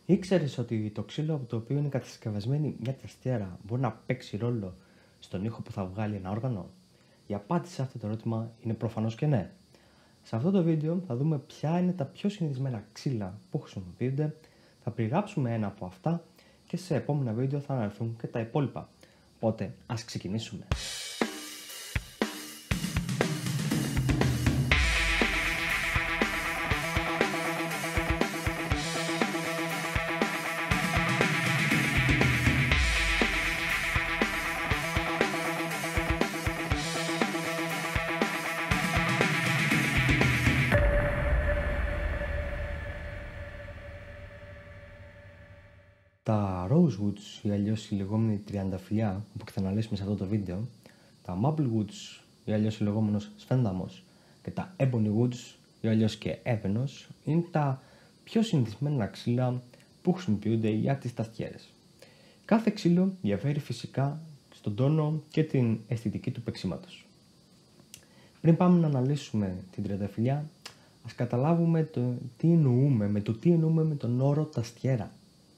Ήξερες ότι το ξύλο από το οποίο είναι κατασκευασμένη μια ταστιέρα μπορεί να παίξει ρόλο στον ήχο που θα βγάλει ένα όργανο? Η απάντηση σε αυτό το ερώτημα είναι προφανώς και ναι. Σε αυτό το βίντεο θα δούμε ποια είναι τα πιο συνηθισμένα ξύλα που χρησιμοποιούνται, θα περιγράψουμε ένα από αυτά και σε επόμενα βίντεο θα αναλυθούν και τα υπόλοιπα. Οπότε ας ξεκινήσουμε. Τα Rosewoods ή αλλιώς η λεγόμενη τριανταφυλλιά που θα αναλύσουμε σε αυτό το βίντεο, τα Mapplewoods ή αλλιώς ο λεγόμενος σφένδαμος και τα Ebonywoods ή αλλιώς και έβαινος είναι τα πιο συνηθισμένα ξύλα που χρησιμοποιούνται για τις ταστιέρες. Κάθε ξύλο διαφέρει φυσικά στον τόνο και την αισθητική του παίξηματος. Πριν πάμε να αναλύσουμε την τριανταφυλλιά, ας καταλάβουμε τι εννοούμε με τον όρο ταστιέρα.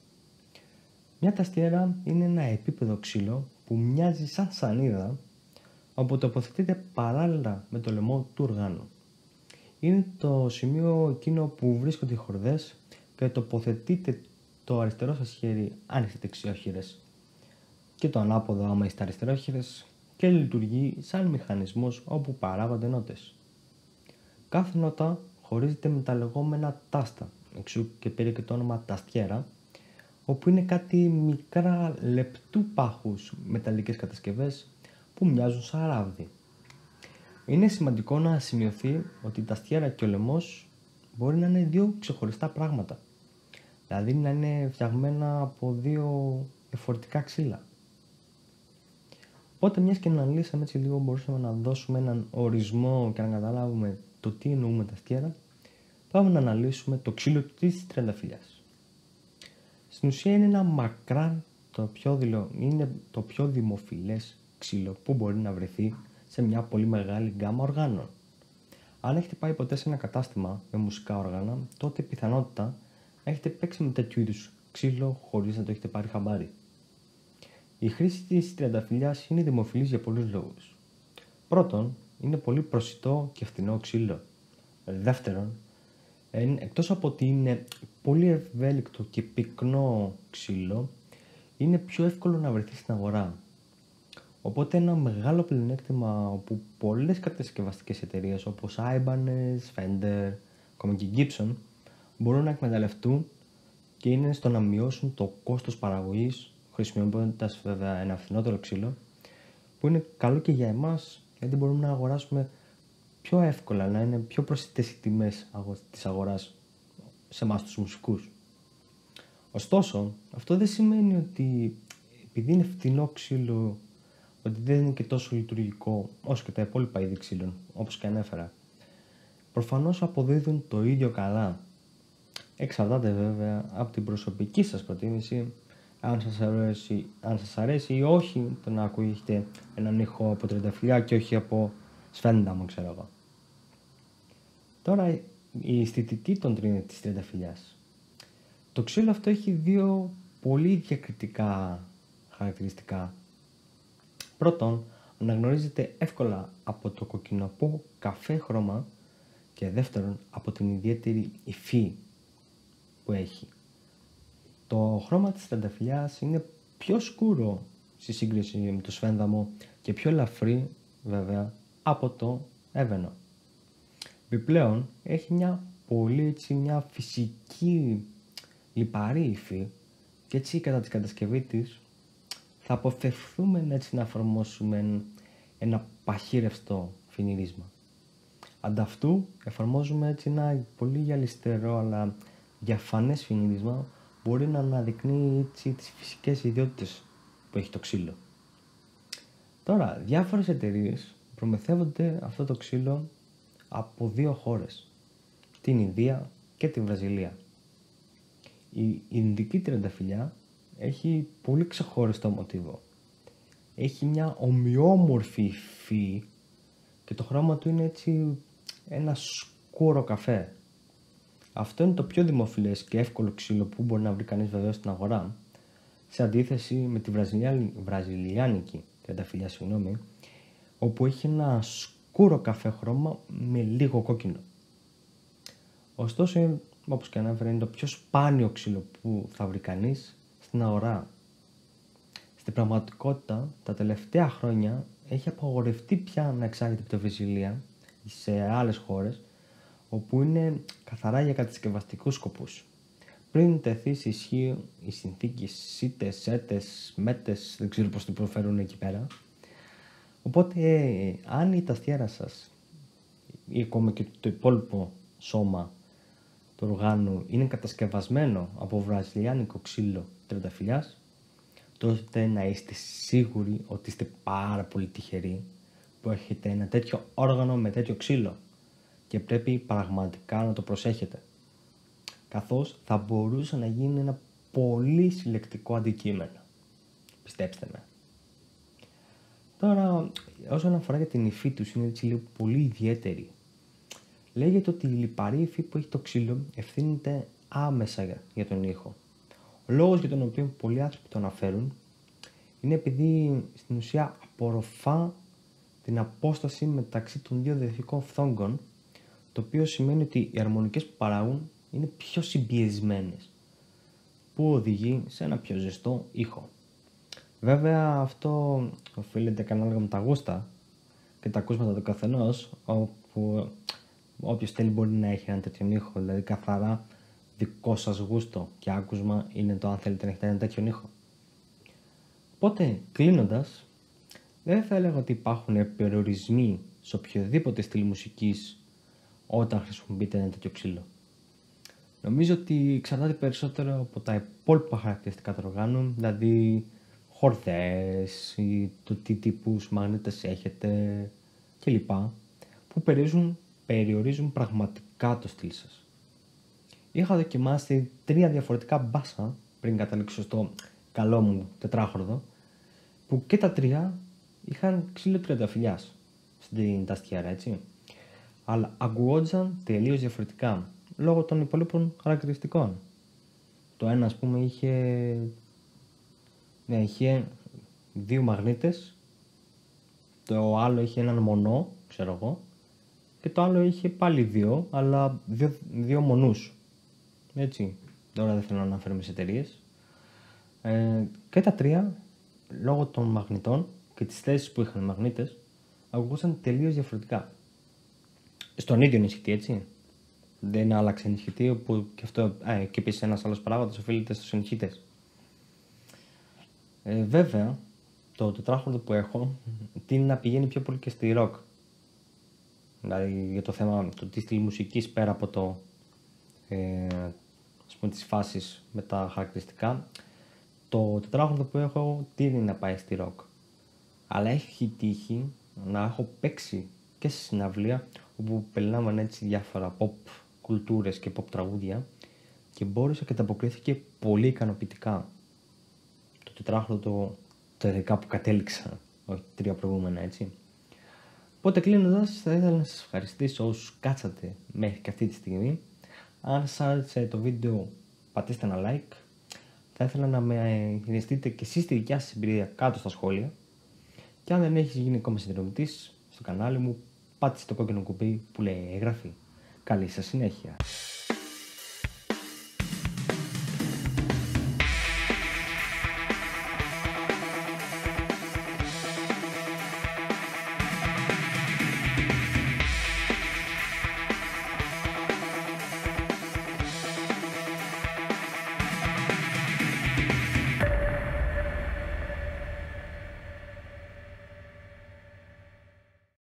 Μια ταστιέρα είναι ένα επίπεδο ξύλο που μοιάζει σαν σανίδα, όπου τοποθετείται παράλληλα με το λαιμό του οργάνου. Είναι το σημείο εκείνο που βρίσκονται οι χορδές και τοποθετείται το αριστερό σας χέρι αν είστε δεξιόχειρες και το ανάποδο άμα είστε αριστερόχειρες και λειτουργεί σαν μηχανισμός όπου παράγονται νότες. Κάθε νότα χωρίζεται με τα λεγόμενα τάστα, εξού και πήρε και το όνομα ταστιέρα, όπου είναι κάτι μικρά λεπτού πάχους μεταλλικές κατασκευές που μοιάζουν σαν ράβδι. Είναι σημαντικό να σημειωθεί ότι η ταστιέρα και ο λαιμός μπορεί να είναι δύο ξεχωριστά πράγματα, δηλαδή να είναι φτιαγμένα από δύο διαφορετικά ξύλα. Οπότε μιας και να αναλύσαμε έτσι λίγο, μπορούσαμε να δώσουμε έναν ορισμό και να καταλάβουμε το τι εννοούμε ταστιέρα, πάμε να αναλύσουμε το ξύλο της τριανταφυλλιάς. Στην ουσία είναι ένα μακράν είναι το πιο δημοφιλές ξύλο που μπορεί να βρεθεί σε μια πολύ μεγάλη γκάμα οργάνων. Αν έχετε πάει ποτέ σε ένα κατάστημα με μουσικά όργανα, τότε πιθανότητα έχετε παίξει με τέτοιου είδους ξύλο χωρίς να το έχετε πάρει χαμπάρι. Η χρήση της τριανταφυλλιάς είναι δημοφιλής για πολλούς λόγους. Πρώτον, είναι πολύ προσιτό και φθηνό ξύλο. Δεύτερον, εκτός από ότι είναι πολύ ευέλικτο και πυκνό ξύλο, είναι πιο εύκολο να βρεθεί στην αγορά. Οπότε ένα μεγάλο πλεονέκτημα όπου πολλές κατασκευαστικές εταιρείες όπως Ibanez, Fender, ακόμα και Gibson μπορούν να εκμεταλλευτούν και είναι στο να μειώσουν το κόστος παραγωγής, χρησιμοποιώντας βέβαια ένα φθηνότερο ξύλο, που είναι καλό και για εμάς γιατί μπορούμε να αγοράσουμε πιο εύκολα, να είναι πιο προσιτές οι τιμές της αγοράς σε εμάς τους μουσικούς. Ωστόσο, αυτό δεν σημαίνει ότι επειδή είναι φτηνό ξύλο, ότι δεν είναι και τόσο λειτουργικό όσο και τα υπόλοιπα είδη ξύλων, όπως και ανέφερα. Προφανώς αποδίδουν το ίδιο καλά. Εξαρτάται βέβαια από την προσωπική σας προτίμηση, αν σας αρέσει ή όχι το να ακούγεται έναν ήχο από τριανταφυλλιά και όχι από σφένδαμο, ξέρω εγώ. Τώρα, η αισθητική της τριανταφυλλιάς. Το ξύλο αυτό έχει δύο πολύ διακριτικά χαρακτηριστικά. Πρώτον, αναγνωρίζεται εύκολα από το κοκκινοπό καφέ χρώμα και δεύτερον, από την ιδιαίτερη υφή που έχει. Το χρώμα της τριανταφυλλιάς είναι πιο σκούρο στη σύγκριση με το σφένδαμο και πιο ελαφρύ βέβαια από το έβαινο. Επιπλέον έχει μια φυσική λιπαρή υφή και έτσι κατά τη κατασκευή της θα αποφευθούμε έτσι να εφαρμόσουμε ένα παχύρευστο φινίρισμα. Ανταυτού εφαρμόζουμε έτσι ένα πολύ γυαλιστερό αλλά διαφανές φινίρισμα που μπορεί να αναδεικνύει έτσι τις φυσικές ιδιότητες που έχει το ξύλο. Τώρα, διάφορες εταιρείες προμηθεύονται αυτό το ξύλο από δύο χώρες, την Ινδία και τη Βραζιλία. Η Ινδική τριανταφυλλιά έχει πολύ ξεχωριστό μοτίβο. Έχει μια ομοιόμορφη υφή και το χρώμα του είναι έτσι ένα σκούρο καφέ. Αυτό είναι το πιο δημοφιλές και εύκολο ξύλο που μπορεί να βρει κανείς βεβαίως στην αγορά, σε αντίθεση με τη βραζιλιάνικη τριανταφυλλιά, όπου έχει ένα σκούρο καφέ χρώμα με λίγο κόκκινο. Ωστόσο, όπως και ανέφερα, είναι το πιο σπάνιο ξύλο που θα βρει κανείς στην αγορά. Στην πραγματικότητα, τα τελευταία χρόνια έχει απαγορευτεί πια να εξάγεται από τη Βραζιλία σε άλλες χώρες, όπου είναι καθαρά για κατασκευαστικούς σκοπούς. Πριν τεθεί σε ισχύ η συνθήκη ΣΥΤΕΣ, ΣΕΤΕΣ, ΜΕΤΕΣ, δεν ξέρω πώς το προφέρουν εκεί πέρα. Οπότε, αν η ταστιέρα σας ή ακόμα και το υπόλοιπο σώμα του οργάνου είναι κατασκευασμένο από βραζιλιάνικο ξύλο τριανταφυλλιάς, τότε να είστε σίγουροι ότι είστε πάρα πολύ τυχεροί που έχετε ένα τέτοιο όργανο με τέτοιο ξύλο και πρέπει πραγματικά να το προσέχετε, καθώς θα μπορούσε να γίνει ένα πολύ συλλεκτικό αντικείμενο. Πιστέψτε με. Τώρα, όσον αφορά για την υφή τους, είναι έτσι λίγο πολύ ιδιαίτερη. Λέγεται ότι η λιπαρή υφή που έχει το ξύλο ευθύνεται άμεσα για τον ήχο. Ο λόγος για τον οποίο πολλοί άνθρωποι το αναφέρουν είναι επειδή στην ουσία απορροφά την απόσταση μεταξύ των δύο διαδοχικών φθόγκων, το οποίο σημαίνει ότι οι αρμονικές που παράγουν είναι πιο συμπιεσμένες, που οδηγεί σε ένα πιο ζεστό ήχο. Βέβαια, αυτό οφείλεται και ανάλογα με τα γούστα και τα ακούσματα του καθενός, όπου όποιος θέλει μπορεί να έχει έναν τέτοιον ήχο, δηλαδή καθαρά δικό σας γούστο και άκουσμα είναι το αν θέλετε να έχετε έναν τέτοιον ήχο. Οπότε, κλείνοντας, δεν θα έλεγα ότι υπάρχουν περιορισμοί σε οποιοδήποτε στυλ μουσικής όταν χρησιμοποιείτε ένα τέτοιο ξύλο. Νομίζω ότι εξαρτάται περισσότερο από τα υπόλοιπα χαρακτηριστικά του οργάνου, δηλαδή χορδές ή το τι τύπους μαγνήτες έχετε κλπ. Που περιορίζουν πραγματικά το στυλ σας. Είχα δοκιμάσει 3 διαφορετικά μπάσα πριν καταλήξω στο καλό μου τετράχορδο, που και τα 3 είχαν ξύλο τριανταφυλλιάς στην ταστιέρα, έτσι. Αλλά ακουγόντουσαν τελείως διαφορετικά λόγω των υπολείπων χαρακτηριστικών. Το ένα, ας πούμε, είχε 2 μαγνήτες, το άλλο είχε έναν μονό, ξέρω εγώ, και το άλλο είχε πάλι 2, αλλά 2 μονούς. Έτσι, τώρα δεν θέλω να αναφέρουμε σε εταιρείες. Και τα 3, λόγω των μαγνητών και τις θέσεις που είχαν οι μαγνήτες, ακουγούσαν τελείως διαφορετικά. Στον ίδιο ενισχυτή, έτσι. Δεν άλλαξε ενισχυτή, όπου και αυτό, και επίσης ένας άλλος παράγοντας οφείλεται στους ενισχυτές. Βέβαια, το τετράχορδο που έχω τείνει να πηγαίνει πιο πολύ και στη rock. Δηλαδή για το θέμα του τι στυλ μουσικής πέρα από το ας πούμε τις φάσεις με τα χαρακτηριστικά, το τετράχορδο που έχω τείνει να πάει στη rock. Αλλά έχει τύχει να έχω παίξει και σε συναυλία όπου περιλάμβανε έτσι διάφορα pop κουλτούρες και pop τραγούδια και μπόρεσα και ανταποκρίθηκε πολύ ικανοποιητικά το τετράχορδο το ειδικά που κατέληξα, όχι 3 προηγούμενα, έτσι. Οπότε κλείνοντας, θα ήθελα να σας ευχαριστήσω όσους κάτσατε μέχρι και αυτή τη στιγμή. Αν σας άρεσε το βίντεο, πατήστε ένα like. Θα ήθελα να με γνωστείτε και εσείς τη δικιά σας εμπειρία κάτω στα σχόλια. Και αν δεν έχεις γίνει ακόμα συνδρομητής στο κανάλι μου, πάτησε το κόκκινο κουμπί που λέει εγγραφή. Καλή σας συνέχεια.